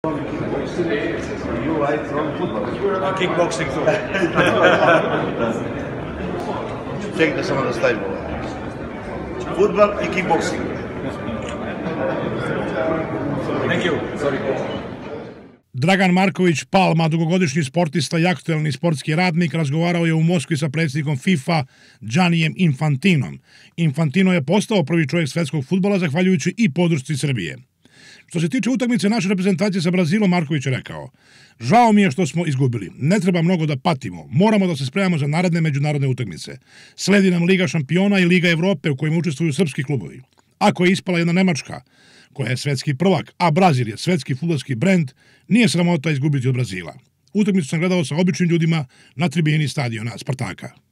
You like from football? Kickboxing too. Čekajte samo da stavimo ovo. Futbol i kickboxing. Thank you. Sorry. Dragan Marković Palma, dugogodišnji sportista i aktuelni sportski radnik, razgovarao je u Moskvi sa predsjednikom FIFA Giannijem Infantinom. Infantino je postao prvi čovjek svetskog fudbala zahvaljujući i podršci Srbije. Što se tiče utakmice naše reprezentacije sa Brazilom, Marković je rekao: žao mi je što smo izgubili. Ne treba mnogo da patimo. Moramo da se spremamo za naredne međunarodne utakmice. Sledi nam Liga šampiona i Liga Evrope u kojima učestvuju srpski klubovi. Ako je ispala jedna Nemačka, koja je svetski prvak, a Brazil je svetski fudbalski brend, nije sramota izgubiti od Brazila. Utakmicu sam gledao sa običnim ljudima na tribini stadiona Spartaka.